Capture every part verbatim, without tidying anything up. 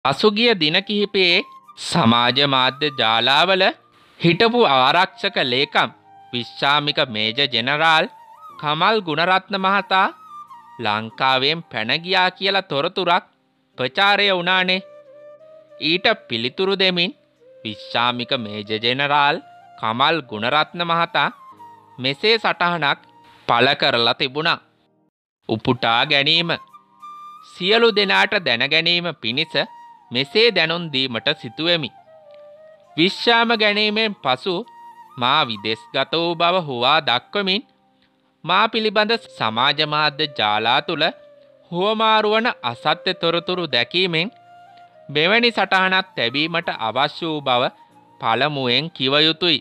පසුගිය දින කිහිපයේ සමාජ මාධ්‍ය ජාලාවල හිටපු ආරක්ෂක ලේකම් විශ්‍රාමික මේජර් ජෙනරාල් කමල් ගුණරත්න මහතා ලංකාවෙන් පැන ගියා කියලා තොරතුරක් ප්‍රචාරය වුණානේ. ඊට පිළිතුරු දෙමින් විශ්‍රාමික මේජර් ජෙනරාල් කමල් ගුණරත්න මහතා මෙසේ සටහනක් පළ කරලා තිබුණා. උපුටා ගැනීම. සියලු දෙනාට දැන ගැනීම පිණිස මෙසේ දැනුම් දීමට සිටුවෙමි. විශ්‍රාම ගැනීමෙන් පසු මා විදේශගත වූ බව හුවා දක්වමින් මා පිළිබඳ සමාජ මාධ්‍ය ජාලා තුල හුවමාරු වන අසත්‍ය තොරතුරු දැකීමෙන් මෙවැනි සටහනක් තැබීමට අවශ්‍ය වූ බව පළමුවෙන් කිව යුතුයි.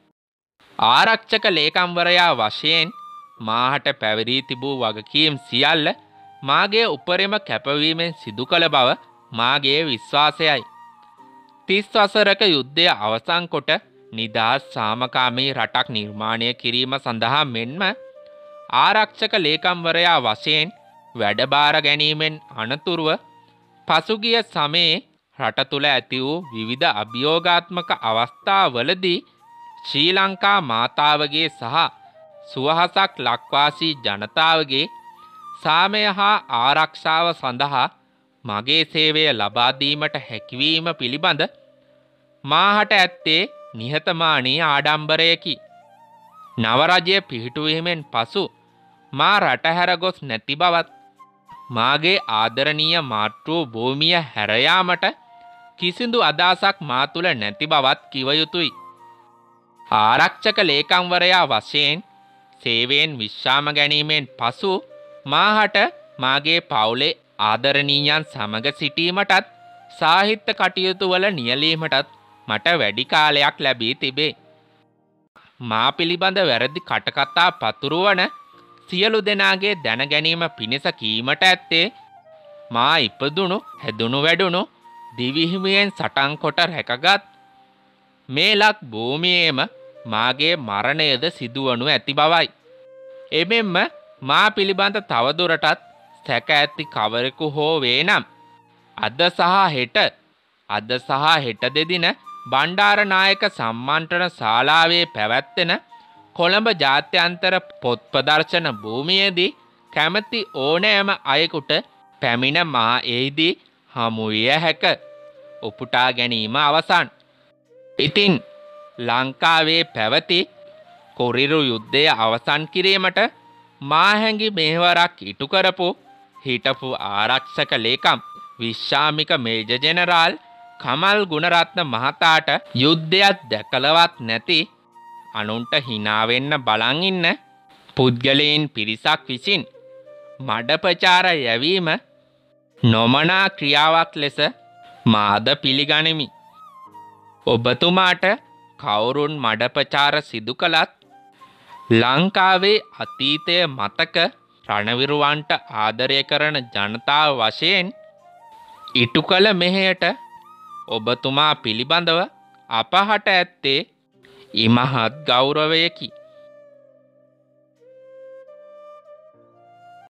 ආරක්ෂක ලේකම්වරයා වශයෙන් මාහට පැවරී තිබූ වගකීම් සියල්ල මාගේ උපරිම කැපවීමෙන් සිදු කළ බව මාගේ විශ්වාසයයි. තිස් වසරක යුද්ධය අවසන් කොට නිදහස් සාමකාමී රටක් නිර්මාණය කිරීම සඳහා මෙන්ම ආරක්ෂක ලේකම්වරයා වශයෙන් වැඩබාර ගැනීමෙන් අනතුරුව පසුගිය සමයේ රට තුළ ඇති වූ විවිධ අභියෝගාත්මක අවස්ථාවලදී ශ්‍රී ලංකා මාතාවගේ සහ සුවහසක් ලක්වාසී ජනතාවගේ සාමය හා ආරක්ෂාව සඳහා මගේ සේවය ලබා දීමට හැකිවීම පිළිබඳ මාහට ඇත්තේ නිහතමානී ආඩම්බරයකි. නවරජය පිහිටුවීමෙන් පසු මා රටහැර ගොස් නැති බවත් මාගේ ආදරණීය මාතෘ භූමිය හැර යාමට කිසිදු අදහසක් මා තුළ නැති බවත් කිව යුතුයි. ආරක්ෂක ලේකම්වරයා වශයෙන් සේවයෙන් විශ්‍රාම ගැනීමෙන් පසු මාහට මාගේ පවුලේ ආදරණීයයන් සමග සිටීමටත් සාහිත්‍ය කටයුතු වල නියැලීමටත් මට වැඩි කාලයක් ලැබී තිබේ. මා පිළිබඳ වැරදි කටකතා පතුරවන සියලු දෙනාගේ දැන ගැනීම පිණිස කීමට ඇත්තේ මා ඉපදුණු හැදුණු වැඩුණු දිවිහිමියෙන් සටන් කොට රැකගත් මේ ලක් භූමියේම මාගේ මරණයද සිදුවනු ඇති බවයි. එමෙන්ම මා පිළිබඳ තවදුරටත් සැක ඇති කවරෙකු හෝ වේ නම් අද සහ හෙට අද සහ හෙට දෙදින බණ්ඩාරනායක සම්මන්ත්‍රණ ශාලාවේ පැවැත්වෙන කොළඹ ජාත්‍යන්තර පොත් ප්‍රදර්ශන භූමියේදී කැමැති ඕනෑම අයෙකුට පැමිණ මා එහිදී හමු විය හැක. උපුටා ගැනීම අවසන්. ඉතින් ලංකාවේ පැවති කොරිරු යුද්ධය අවසන් කිරීමට මා හැඟි මෙහෙවරක් ඉටු කරපු හිටපු ආරක්ෂක ලේකම් විශ්‍රාමික මේජර් ජෙනරාල් කමල් ගුණරත්න මහතාට යුද්ධයක් දැකලවත් නැති අනුන්ට hina වෙන්න බලන් ඉන්න පුද්ගලයන් පිරිසක් විසින් මඩ ප්‍රචාර යැවීම නොමනා ක්‍රියාවක් ලෙස මාද පිළිගනිමි. ඔබතුමාට කවුරුන් මඩ ප්‍රචාර සිදු කළත් ලංකාවේ අතීතය මතක රණවිරුවන්ට ආදරය කරන ජනතාව වශයෙන් ඉටු කළ මෙහෙයට ඔබතුමා පිළිබඳව අපහට ඇත්තේ ඉමහත් ගෞරවයකි.